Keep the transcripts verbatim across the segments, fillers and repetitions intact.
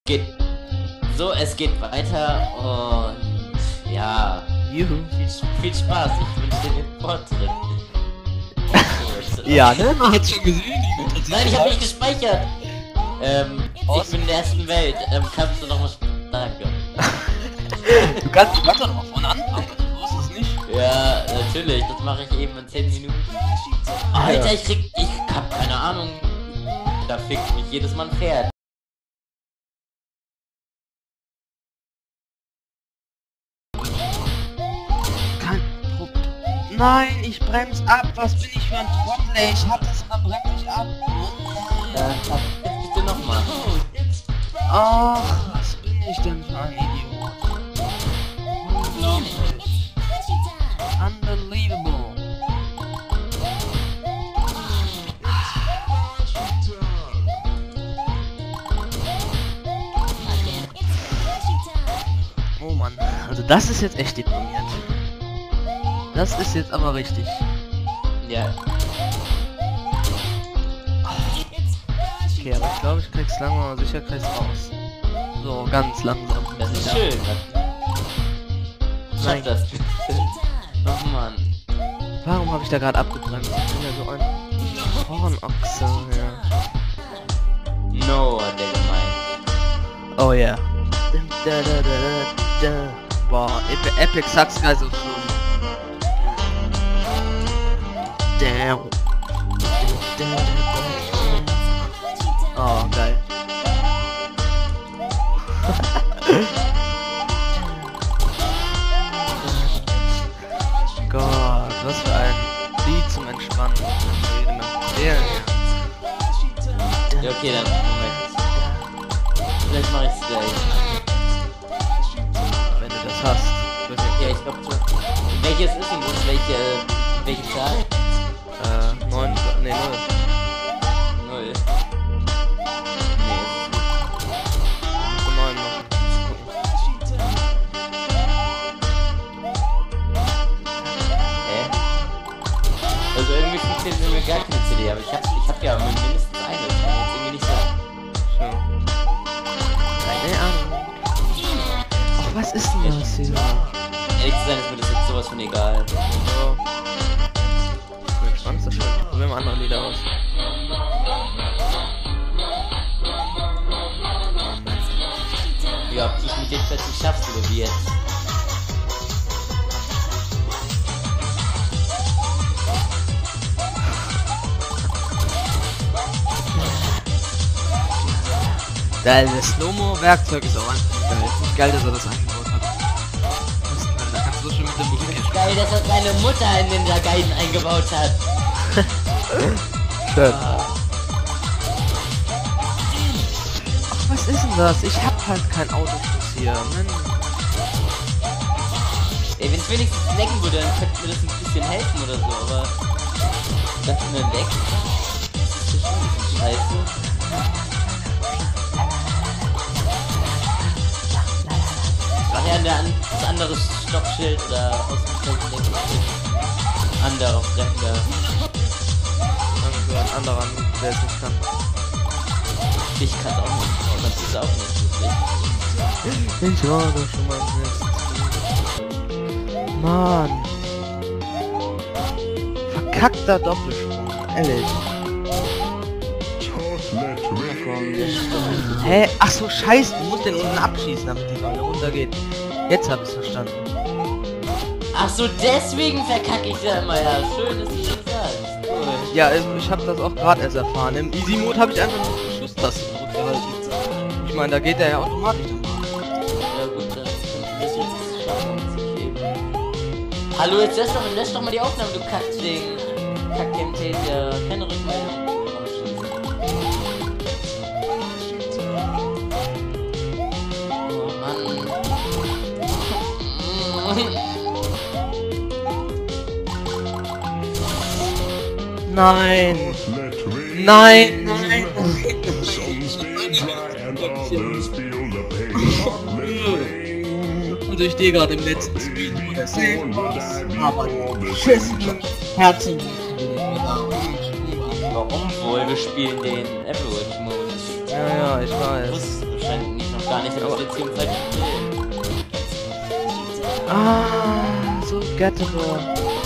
geht so, es geht weiter und ja, Juhu. viel, viel Spaß. Ich wünsche dir den Fortschritt. Ja, ne? Man hat's schon gesehen. Nein, ich habe nicht gespeichert. Ähm, ich bin in der ersten Welt. Ähm, kannst du noch was... Danke. Du kannst, du kannst doch noch von anfangen. So ist es nicht. Ja, natürlich. Das mache ich eben in zehn Minuten. Alter, ich krieg... Ich hab keine Ahnung. Da fickt mich jedes Mal ein Pferd. Kein Problem. Nein, ich bremse ab. Was bin ich für ein Trottel? Ich hab das und dann bremse ich ab. Ja, jetzt bitte nochmal. Ach, was bin ich denn für ein Idiot? Unglaublich. Unbelievable. Oh Mann, also das ist jetzt echt deprimiert. Das ist jetzt aber richtig. Ja. Okay, aber ich glaube, ich krieg's langsam aber sicher krieg's raus. So, ganz langsam. Das ist schön. Schaff das. Oh Mann. Warum habe ich da gerade abgebremst? Ich bin ja so ein Hornochse, ja. No, hat der gemeint. Oh ja. Yeah. Boah, Epic, Epic Sucks Guys so cool. Damn. Oh, geil. Gott, was für ein Lied zum Entspannen. Ich jedem empfehlen. Ja, okay, dann. Moment. Vielleicht mache ich es gleich. Wenn du das hast. Ja, ich glaube schon. Welches ist denn das? Welche, welche Zahl? Äh, neun, nee, null. Null. neun noch. Hä? Also irgendwie funktioniert mir gar keine C D, aber ich hab, ich hab ja mindestens eine. Das kann jetzt irgendwie nicht sein. So. Keine Ahnung. Ach, was ist denn das hier? Ehrlich zu sein ist mir das jetzt sowas von egal. So. Entspannt ist das schön. Probieren wir andere Lieder aus. Ja, ob ich mit den plötzlich schaffst oder wie jetzt. Geil, das Slow-Mo-Werkzeug ist auch einfach geil. Ich finde geil, dass er das eingebaut hat. Das, da kannst du so schön mit dem Musik. Geil, dass das meine Mutter in den Gaiden eingebaut hat. Schön. Ah. Ach, was ist denn das? Ich hab halt kein Autoschluss hier. Mann. Ey, wenn es wenigstens lecken würde, dann könnte mir das ein bisschen helfen oder so, aber das ist nur leck. Das ist schon ein bisschen scheiße. Ach ja, ein anderes Stoppschild oder Außenzeichen denke ich. Anderer Fremder. Danke, ein anderer, der es nicht kann. Ich kann es auch nicht, aber das ist auch nicht wirklich. Ich war doch schon mal im Mann. Verkackter Doppelsprung, ehrlich. Hä? Ach so, scheiße, du musst den unten abschießen, damit die Ball runtergeht. Jetzt hab ich's verstanden. Ach so, deswegen verkacke ich ja immer, ja. Schön, dass du das sagst. Cool. Ja, ähm, ich habe das auch gerade erst erfahren. Im Easy Mode habe ich einfach nur die Schusstasten gehalten. Ich meine, da geht der ja automatisch. Ja gut, dann kann ich das jetzt schaffen. Eben. Hallo, jetzt lösch doch, lösch doch mal die Aufnahme, du Kackding. Kack-Camtasia, keine Rückmeldung. Oh Mann. Nein! Nein! Nein! Und ich stehe gerade im letzten Spiel. Aber tschüss! Herzlichen Warum wohl? Wir spielen den Everwood Mode. Ja, ja, ich weiß. Das wusstest du wahrscheinlich nicht noch doch gar nicht, aber das jetzt hier im falschen Film. Ah, so gettable.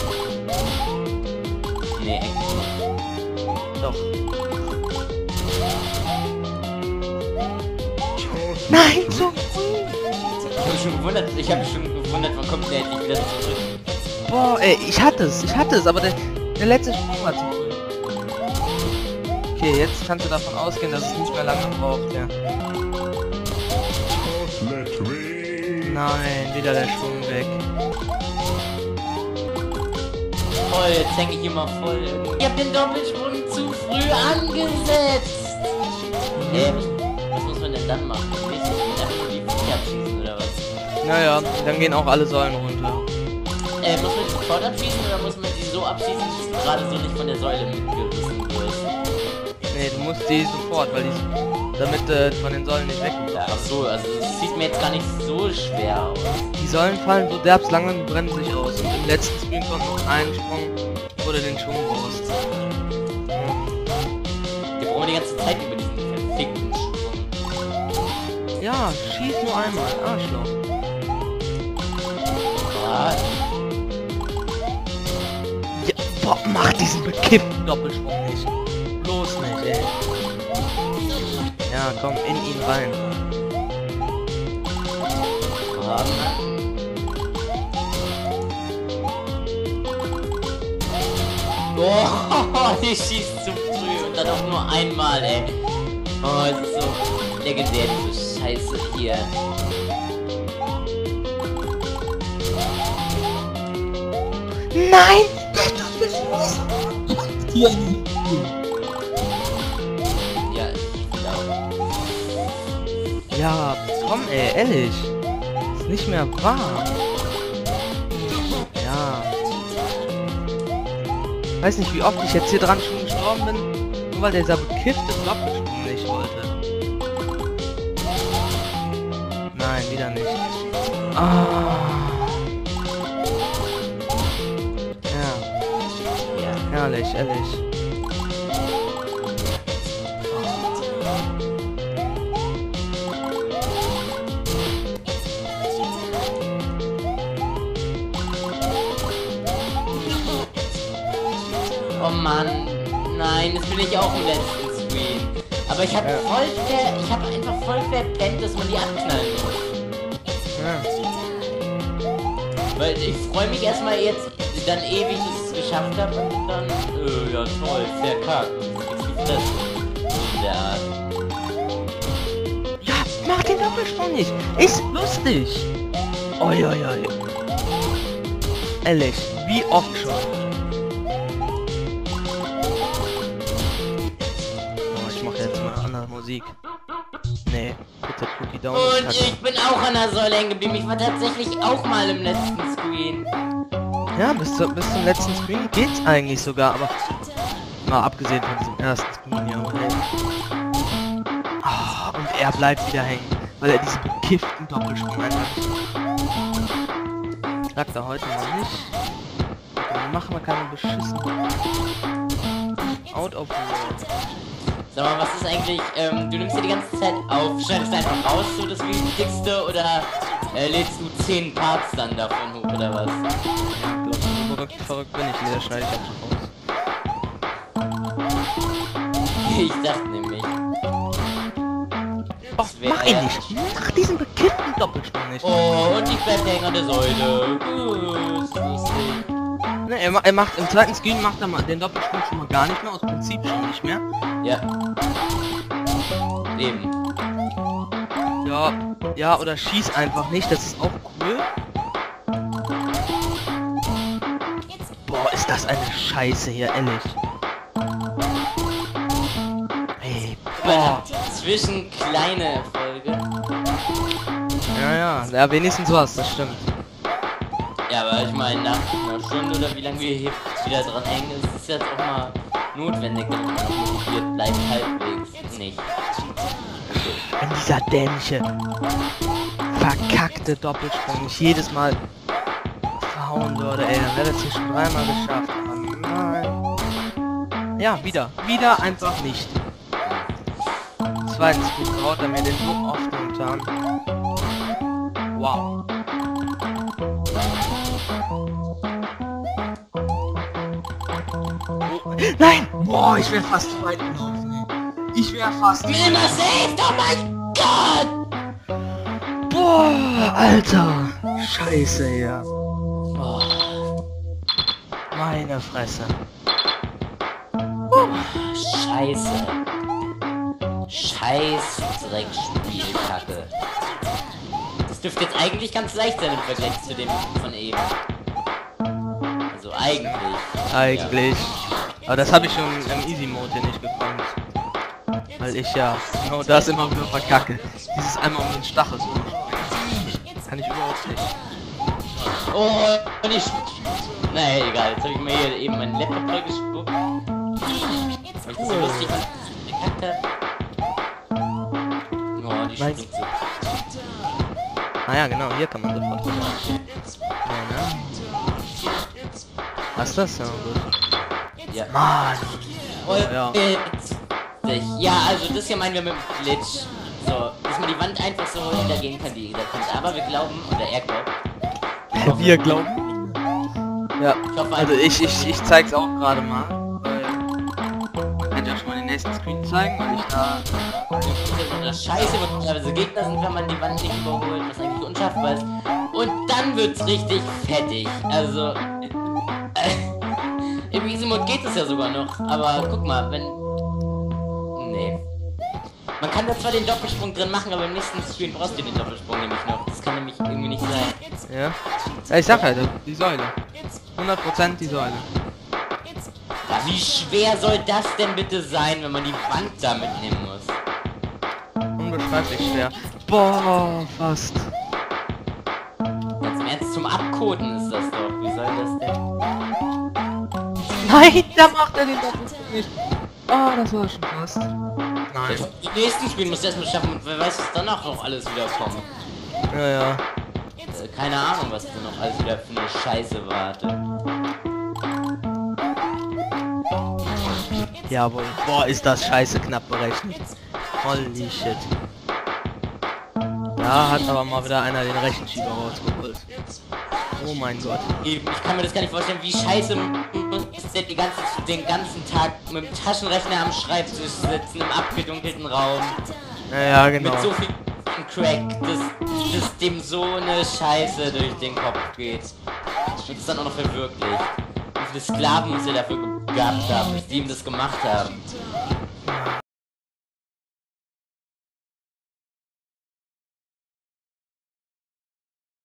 Nee, eigentlich nicht. Doch. Nein, so früh. Ich hab mich schon gewundert, ich hab mich schon gewundert, wann kommt der endlich wieder zurück. Boah, ey, ich hatte es, ich hatte es, aber der, der letzte Sprung war zu früh. Okay, jetzt kannst du davon ausgehen, dass es nicht mehr lange braucht, ja. Nein, wieder der Schwung weg. Voll, jetzt hänge ich immer voll. Ich hab den Doppelsprung zu früh angesetzt. Ähm, was muss man denn dann machen? Ich weiß nicht, einfach nur die Fläche abschießen oder was? Naja, dann gehen auch alle Säulen runter. Äh, muss man die sofort abschießen oder muss man die so abschießen, dass du gerade so nicht von der Säule mitgerissen wirst? Nee, du musst die sofort, weil die, damit äh, von den Säulen nicht wegkommt. Ja, ach so, also das sieht mir jetzt gar nicht so schwer aus. Die Säulen fallen so derbs lang und brennen sich aus. Und im letzten Screen kommt noch ein Sprung, wo du den Schwung brauchst. Wir brauchen die ganze Zeit über diesen verfickten Sprung. Ja, schieß nur einmal, Arschloch. Ah, Ja, boah, mach diesen bekippten Doppelsprung nicht. Bloß nicht, ey. Ja, komm, in ihn rein. ah, Mann. Oh, ich schieß zu früh und dann auch nur einmal, ey. Oh, es ist so legendär, diese Scheiße hier. Nein! Ja, ich finde auch. Ja, komm ey, ehrlich. Ist nicht mehr wahr. Ja. Weiß nicht, wie oft ich jetzt hier dran schon gestorben bin, nur weil dieser bekiffte Doppelsprung nicht wollte. Nein, wieder nicht. Ah. Ja, Ja. herrlich, ehrlich. Oh Mann, nein, das bin ich auch im letzten Screen. Aber ich habe Ja. voll ver ich habe einfach voll verpennt, dass man die abknallen muss. Ja. Weil ich freue mich erstmal jetzt dann ewig, dass ich es geschafft habe und dann, äh, ja toll, verkackt. Jetzt wie das in der Art. Ja, mach den Doppelsprung nicht. Ist lustig. Oi, oi, oi. Ehrlich, wie oft schon. Oh, ich mache jetzt mal andere Musik. Nee, bitte Cookie Down. Und ich bin auch an der Säule hängen geblieben. Ich war tatsächlich auch mal im letzten Screen. Ja, bis, zu, bis zum letzten Screen geht's eigentlich sogar, aber mal abgesehen von diesem ersten Screen, ja. Oh, und er bleibt wieder hängen, weil er diesen bekifften Doppelsprung einfach nicht. Sagt er heute mal nicht. Dann machen wir keine beschissenen. Out of the world. Sag mal, was ist eigentlich, ähm, du nimmst dir die ganze Zeit auf, schneidest einfach raus, so das Wichtigste, oder äh, lädst du zehn Parts dann davon hoch, oder was? Ja, glaub, so verrückt, verrückt bin ich nicht, das schneide ich einfach raus. Ich dachte nämlich. Oh, mach ihn nicht! Mach diesen bekifften Doppelsprung nicht! Oh, und ich bleib hängen an der Säule. Uh, ist lustig. Ne, er, ma- er macht im zweiten Screen macht er mal den Doppelsprung schon mal gar nicht mehr, aus Prinzip schon nicht mehr. Ja. Eben. Ja, ja, oder schieß einfach nicht, das ist auch cool. Boah, ist das eine Scheiße hier, ehrlich. Ey, boah. Zwischen kleine Erfolge. Ja, ja, ja, wenigstens was, das stimmt. Ja, aber ich meine, nach einer Stunde oder wie lange wir hier wieder dran hängen, ist es jetzt auch mal notwendig, dass man motiviert bleibt, halbwegs nicht. Wenn dieser dämliche, verkackte Doppelsprung nicht jedes Mal verhauen würde, ey, dann wäre das hier schon dreimal geschafft. Aber nein. Ja, wieder. Wieder einfach nicht. zweiten Screen haut er mir den so oft runter. Wow. Oh, nein! Boah, ich wäre fast zu weit gelaufen, ey. Ich wäre fast... Immer safe! Oh mein Gott! Boah, Alter! Scheiße, ja. Oh, Meine Fresse. Scheiße. Scheiß Dreckspielkacke. Das dürfte jetzt eigentlich ganz leicht sein im Vergleich zu dem von eben. Also eigentlich. Eigentlich. Aber das habe ich schon im Easy Mode hier nicht gekonnt. Weil ich ja genau das immer wieder verkacke. Dieses einmal um den Stachel so. Kann ich überhaupt nicht. Oh, und ich... Naja, egal. Jetzt habe ich mir hier eben meinen Laptop voll gespuckt. Weil ich das so lustig gekackt habe. Oh, die Nein. springt so. Ah ja, genau, hier kann man sofort rüber. Ja, ne? Was ist das? Ja, gut. Ja. Mann! Und Ja. jetzt. Ja, also das hier meinen wir mit dem Glitch. So, dass man die Wand einfach so hintergehen kann, die da kommt. Aber wir glauben, oder er glaubt. Wir glauben. Ja, Ich hoffe, also ich, ich, ich zeig's auch gerade mal. Weil ich kann ja schon mal den nächsten Screen zeigen, weil ich da... das Scheiße wird teilweise Gegner sind, wenn man die Wand nicht überholt, was eigentlich unschaffbar ist. Und dann wird's richtig fettig. Also äh, im Easy Mode geht es ja sogar noch, aber guck mal, wenn nee. Man kann da zwar den Doppelsprung drin machen, aber im nächsten Screen brauchst du den Doppelsprung nämlich noch. Das kann nämlich irgendwie nicht sein. Ja. Ja, ich sag halt, die Säule. hundert Prozent die Säule. Ja, wie schwer soll das denn bitte sein, wenn man die Wand da mitnehmen muss? Unbeschreiblich schwer. Boah, fast. Ganz im Ernst, zum Abkoten ist das doch. Wie soll das denn? Nein, da macht er den Doppelsprung nicht. Oh, das war schon fast. Nein. Die nächsten Spiele muss erstmal schaffen und wer weiß, was danach noch alles wieder kommt. Ja, ja. Äh, keine Ahnung, was da noch alles wieder für eine Scheiße wartet. Jawohl. Boah, ist das scheiße knapp berechnet. Holy shit. Da hat aber mal wieder einer den Rechenschieber rausgeholt. Oh mein Gott. Ich, ich kann mir das gar nicht vorstellen, wie scheiße muss der die ganze, den ganzen Tag mit dem Taschenrechner am Schreibtisch sitzen, im abgedunkelten Raum. Ja, ja, genau. Mit so viel Crack, dass, dass dem so eine Scheiße durch den Kopf geht. Und das dann auch noch verwirklicht. Wie viele Sklaven muss er dafür gehabt haben, bis die ihm das gemacht haben.